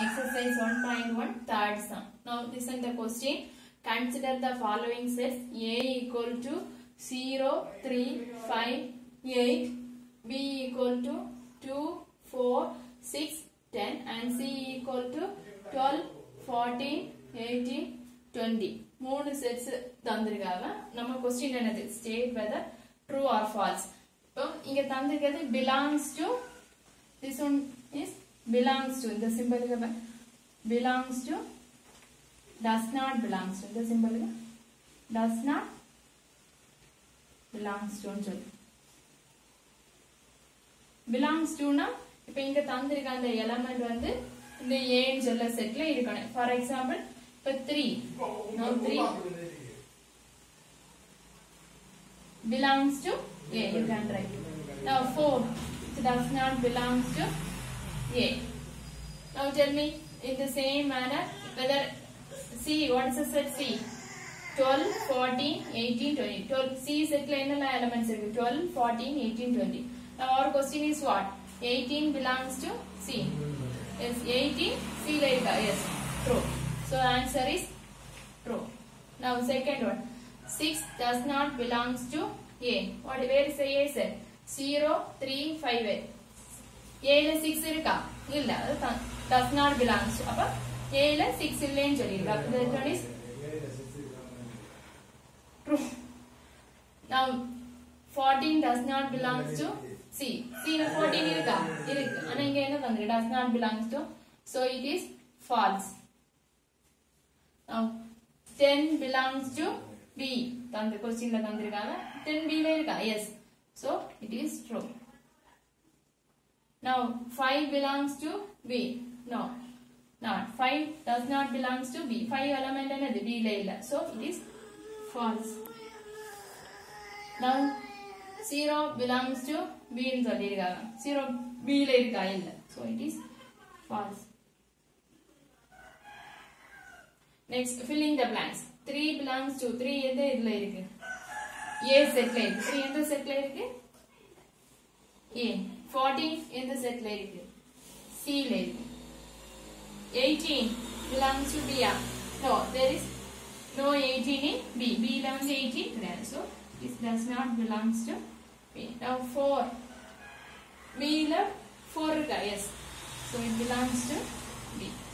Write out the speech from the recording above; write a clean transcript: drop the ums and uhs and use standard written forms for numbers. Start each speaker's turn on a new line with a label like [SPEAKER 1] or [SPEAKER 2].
[SPEAKER 1] exercise 1.1 third sum. Now listen the question. Consider the following sets: A equal to 0, 3, 5, 8, B equal to 2, 4, 6, 10 and C equal to 12, 14, 18, 20. மூணு sets தந்திருக்காங்க. நம்ம question என்னது? State whether true or false. இப்போ இங்க தந்திருக்கிறது belongs to, this one is belongs to, இந்த symbol belongs to, does not belongs to, இந்த symbol does not belongs to ன்னு சொல்லு. belongs to னா இப்போ இங்க தந்திருக்க அந்த எலிமெண்ட் வந்து இந்த A ன்னு சொல்ல செட்ல இருக்கணும். ஃபார் எக்ஸாம்பிள் இப்போ 3, now 3 belongs to A, you can write. Now 4, it does not belongs to A. Now tell me in the same manner whether C, what is the set C? 12, 14, 18, 20. 12, C set la enna elements irukku? 12, 14, 18, 20. Now our question is what? 18 belongs to C. Yes, 18 C la irukka? Yes, true. So answer is true. Now second one, 6 does not belongs to A. What, where is the A set? 0, 3, 5, 8. A la 6 irukka? Illa, does not belongs to. Appa A la 6 இல்லைன்னு சொல்லிருக்கா. That one is true. Now 14 does not belongs to C. C la 14 இருக்கா? இருக்கு. ஆனா இங்க என்ன தந்திருக்கு? Does not belongs to. So it is false. Now 10 belongs to B. தந்த question ல தந்திருக்காங்க. 10 B ல இருக்கா? Yes. So it is true. Now 5 belongs to B. No, not. 5 does not belongs to B. 5 element என்னது? B ல இல்ல. So it is false. Now 0 belongs to B ன்னு சொல்லிருக்காங்க. 0 B ல இருக்கா? இல்ல. So it is false. Next, fill in the blanks. 3 belongs to, 3 எந்த இதுல இருக்கு? A செட்ல இருக்கு. 3 எந்த செட்ல இருக்கு? A. 14 எந்த செட்ல இருக்கு? C ல இருக்கு. 18 belongs to B. No, there is no 18 in B. B ல வந்து 18 கிடையாது. So this does not belongs to B. Now 4. B ல 4 இருக்கா? Yes. So it belongs to B.